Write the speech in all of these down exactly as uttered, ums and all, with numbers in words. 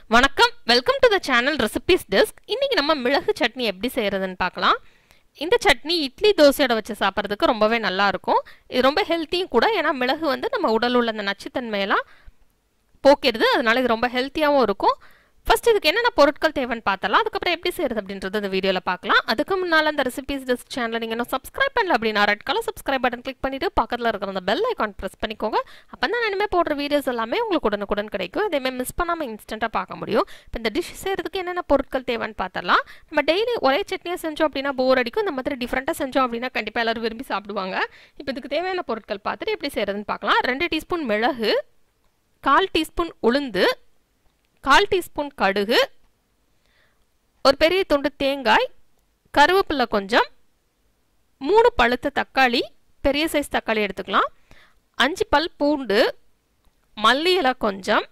வணக்கம், welcome to the channel recipes desk. இன்னைக்கு நம்ம மிளகு சட்னி எப்படி செய்யறதுன்னு பார்க்கலாம். இந்த சட்னி இட்லி தோசையோட வச்சு சாப்பிட்றதுக்கு ரொம்பவே நல்லா இருக்கும். இது ரொம்ப ஹெல்த்தியும் கூட. ஏன்னா மிளகு வந்து நம்ம உடல் உள்ள அந்த நச்சுத்தன்மையெல்லாம் போக்கிறது. அதனால இது ரொம்ப ஹெல்த்தியாகவும் இருக்கும். ஃபர்ஸ்ட் இதுக்கு என்னென்ன பொருட்கள் தேவைன்னு பார்த்தலாம். அதுக்கப்புறம் எப்படி செய்யறது அப்படின்றது இந்த வீடியோவில் பார்க்கலாம். அதுக்கு முன்னால் அந்த ரெசிபீஸ் டெஸ்க் சேனலை நீங்கள் இன்னும் சப்ஸ்கிரைப் பண்ணல அப்படின்னா red colour subscribe button click பண்ணிட்டு பக்கத்தில் இருக்கிற அந்த பெல் ஐக்கான் ப்ரெஸ் பண்ணிக்கோங்க. அப்போ தான் நான் இனிமேல் போடுற வீடியோஸ் எல்லாமே உங்களுக்கு உடனுக்குடன் கிடைக்கும். இதேமாதிரி மிஸ் பண்ணாமல் இன்ஸ்டண்ட்டாக பார்க்க முடியும். இப்போ இந்த டிஷ் செய்யறதுக்கு என்னென்ன பொருட்கள் தேவைன்னு பார்த்தலாம். நம்ம டெய்லி ஒரே சட்னியாக செஞ்சோம் அப்படின்னா போர் அடிக்கும். இந்த மாதிரி டிஃப்ரெண்ட்டாக செஞ்சோம் அப்படின்னா கண்டிப்பாக எல்லாரும் விரும்பி சாப்பிடுவாங்க. இப்போ இதுக்கு தேவையான பொருட்கள் பார்த்துட்டு எப்படி செய்யறதுன்னு பார்க்கலாம். ரெண்டு டீஸ்பூன் மிளகு, கால் டீஸ்பூன் உளுந்து, கால் டீஸ்பூன் கடுகு, ஒரு பெரிய துண்டு தேங்காய், கருவேப்பிலை கொஞ்சம், மூணு பழுத்த தக்காளி, பெரிய சைஸ் தக்காளி எடுத்துக்கலாம், அஞ்சு பல் பூண்டு, மல்லி இலை கொஞ்சம்.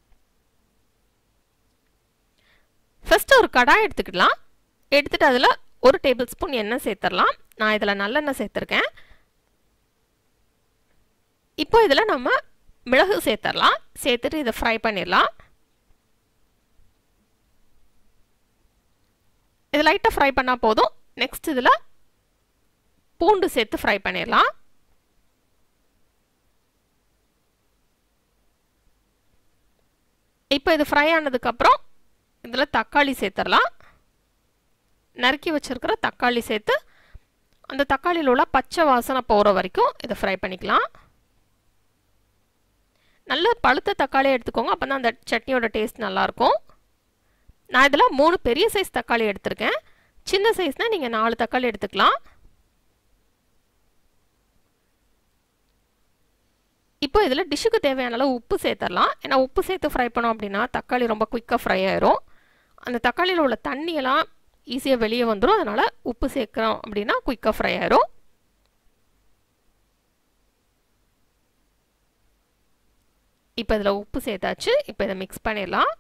ஃபர்ஸ்ட் ஒரு கடாய் எடுத்துக்கலாம். எடுத்துட்டு அதில் ஒரு டேபிள் ஸ்பூன் எண்ணெய் சேர்த்துடலாம். நான் இதில் நல்லெண்ணெய் சேர்த்துருக்கேன். இப்போ இதில் நம்ம மிளகு சேர்த்துடலாம். சேர்த்துட்டு இதை ஃப்ரை பண்ணிடலாம். இது லைட்டாக ஃப்ரை பண்ணால் போதும். நெக்ஸ்ட் இதில் பூண்டு சேர்த்து ஃப்ரை பண்ணிடலாம். இப்போ இது ஃப்ரை ஆனதுக்கப்புறம் இதில் தக்காளி சேர்த்துடலாம். நறுக்கி வச்சுருக்கிற தக்காளி சேர்த்து அந்த தக்காளியில் உள்ள பச்சை வாசனை போகிற வரைக்கும் இதை ஃப்ரை பண்ணிக்கலாம். நல்ல பழுத்த தக்காளியை எடுத்துக்கோங்க. அப்போ தான் அந்த சட்னியோட டேஸ்ட் நல்லாயிருக்கும். நான் இதில் மூணு பெரிய சைஸ் தக்காளி எடுத்திருக்கேன். சின்ன சைஸ்னால் நீங்கள் நாலு தக்காளி எடுத்துக்கலாம். இப்போ இதில் டிஷ்ஷுக்கு தேவையான அளவு உப்பு சேர்த்துடலாம். ஏன்னா உப்பு சேர்த்து ஃப்ரை பண்ணோம் அப்படின்னா தக்காளி ரொம்ப குயிக்காக ஃப்ரை ஆயிரும். அந்த தக்காளியில் உள்ள தண்ணியெல்லாம் ஈஸியாக வெளியே வந்துடும். அதனால் உப்பு சேர்க்குறோம் அப்படின்னா குயிக்காக ஃப்ரை ஆயிரும். இப்போ இதில் உப்பு சேர்த்தாச்சு. இப்போ இதை மிக்ஸ் பண்ணிடலாம்.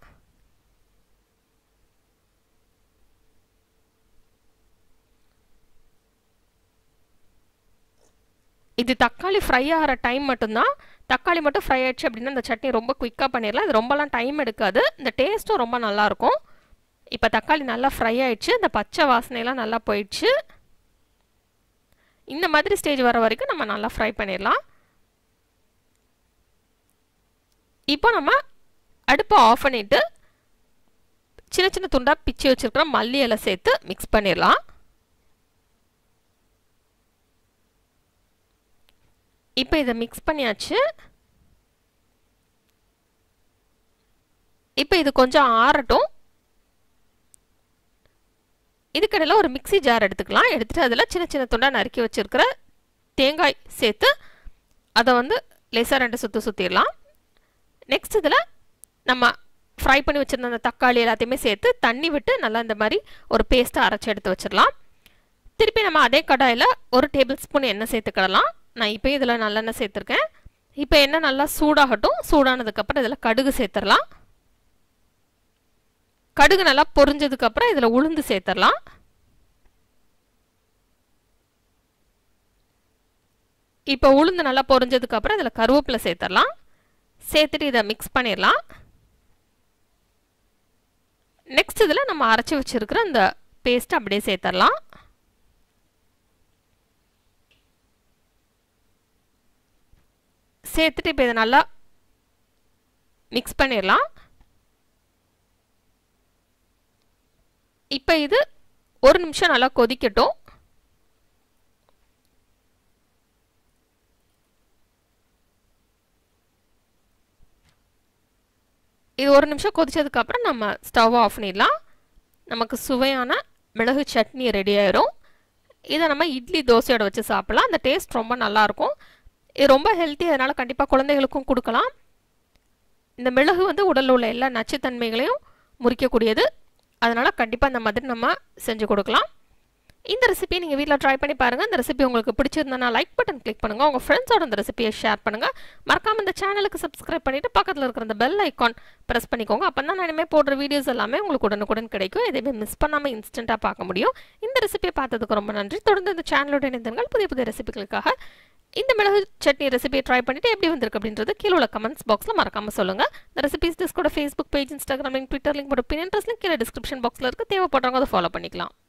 இது தக்காளி ஃப்ரை ஆகிற டைம் மட்டும்தான். தக்காளி மட்டும் ஃப்ரை ஆயிடுச்சு அப்படின்னா இந்த சட்னி ரொம்ப குயிக்காக பண்ணிடலாம். இது ரொம்பலாம் டைம் எடுக்காது. இந்த டேஸ்ட்டும் ரொம்ப நல்லாயிருக்கும். இப்போ தக்காளி நல்லா ஃப்ரை ஆயிடுச்சு. இந்த பச்சை வாசனையெல்லாம் நல்லா போயிடுச்சு. இந்த மாதிரி ஸ்டேஜ் வர வரைக்கும் நம்ம நல்லா ஃப்ரை பண்ணிடலாம். இப்போ நம்ம அடுப்பை ஆஃப் பண்ணிவிட்டு சின்ன சின்ன துண்டாக பிச்சு வச்சுருக்கிற மல்லி இலை சேர்த்து மிக்ஸ் பண்ணிடலாம். இப்போ இதை மிக்ஸ் பண்ணியாச்சு. இப்போ இது கொஞ்சம் ஆறட்டும். இதுக்கடையில் ஒரு மிக்சி ஜார் எடுத்துக்கலாம். எடுத்துகிட்டு அதில் சின்ன சின்ன துண்டாக நறுக்கி வச்சுருக்கிற தேங்காய் சேர்த்து அதை வந்து லேசாக ரெண்டு சுற்று சுற்றிடலாம். நெக்ஸ்ட் இதில் நம்ம ஃப்ரை பண்ணி வச்சுருந்த அந்த தக்காளி எல்லாத்தையுமே சேர்த்து தண்ணி விட்டு நல்லா இந்த மாதிரி ஒரு பேஸ்ட்டை அரைச்சி எடுத்து வச்சிடலாம். திருப்பி நம்ம அதே கடாயில் ஒரு டேபிள் ஸ்பூன் எண்ணெய் சேர்த்துக்கிடலாம். நான் இப்போ இதில் நல்லெண்ணெய் சேர்த்துருக்கேன். இப்போ எண்ணெய் நல்லா சூடாகட்டும். சூடானதுக்கப்புறம் இதில் கடுகு சேர்த்துடலாம். கடுகு நல்லா பொரிஞ்சதுக்கப்புறம் இதில் உளுந்து சேர்த்துடலாம். இப்போ உளுந்து நல்லா பொரிஞ்சதுக்கப்புறம் இதில் கருவேப்பிலை சேர்த்துடலாம். சேர்த்துட்டு இதை மிக்ஸ் பண்ணிடலாம். நெக்ஸ்ட் இதில் நம்ம அரைச்சி வச்சுருக்கிற இந்த பேஸ்ட்டை அப்படியே சேர்த்துடலாம். சேர்த்துட்டு இப்போ இதை நல்லா மிக்ஸ் பண்ணிடலாம். இப்போ இது ஒரு நிமிஷம் நல்லா கொதிக்கட்டும். இது ஒரு நிமிஷம் கொதிச்சதுக்கப்புறம் நம்ம ஸ்டவ் ஆஃப் பண்ணிடலாம். நமக்கு சுவையான மிளகு சட்னி ரெடி ஆயிரும். இதை நம்ம இட்லி தோசையோட வச்சு சாப்பிடலாம். அந்த டேஸ்ட் ரொம்ப நல்லாயிருக்கும். இது ரொம்ப ஹெல்த்தி. அதனால் கண்டிப்பாக குழந்தைகளுக்கும் கொடுக்கலாம். இந்த மிளகு வந்து உடலில் உள்ள எல்லா நச்சுத்தன்மைகளையும் முறிக்கக்கூடியது. அதனால் கண்டிப்பாக இந்த மாதிரி நம்ம செஞ்சு கொடுக்கலாம். இந்த ரெசிபியை நீங்கள் வீட்டில் ட்ரை பண்ணி பாருங்கள். இந்த ரெசிபி உங்களுக்கு பிடிச்சிருந்தனா லைக் பட்டன் கிளிக் பண்ணுங்கள். உங்கள் ஃப்ரெண்ட்ஸோட இந்த ரெசிபியை ஷேர் பண்ணுங்கள். மறக்காமல் இந்த சேனலுக்கு சப்ஸ்கிரைப் பண்ணிவிட்டு பக்கத்தில் இருக்கிற அந்த பெல் ஐக்கான் ப்ரெஸ் பண்ணிக்கோங்க. அப்போ தான் நான் இனிமேல் போடுற வீடியோஸ் எல்லாமே உங்களுக்கு உடனுக்குடன் கிடைக்கும். எதையுமே மிஸ் பண்ணாமல் இன்ஸ்டண்ட்டாக பார்க்க முடியும். இந்த ரெசிபியை பார்த்ததுக்கு ரொம்ப நன்றி. தொடர்ந்து இந்த சேனலோட இணைந்தீர்கள். புதிய புதிய ரெசிபிகளுக்காக இந்த மிளகு சட்னி ரெசிபியை ட்ரை பண்ணிட்டு எப்படி வந்திருக்கு அப்படின்றது கீழே உள்ள கமெண்ட்ஸ் பாக்ஸில் மறக்காம சொல்லுங்க. இந்த ரெசிபிஸ் டெஸ்கோட Facebook page, Instagram link, Twitter link மற்றும் பின்ட்ரெஸ்ட் லிங்க் கீழே டிஸ்கிரிப்ஷன் பாக்ஸில் இருக்கு. தேவைப்படுறவங்க அதை ஃபாலோ பண்ணிக்கலாம்.